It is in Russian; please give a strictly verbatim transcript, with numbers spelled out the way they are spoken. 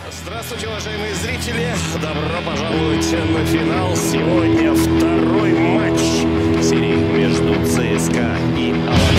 Здравствуйте, уважаемые зрители! Добро пожаловать на финал. Сегодня второй матч серии между ЦСКА и Аланью.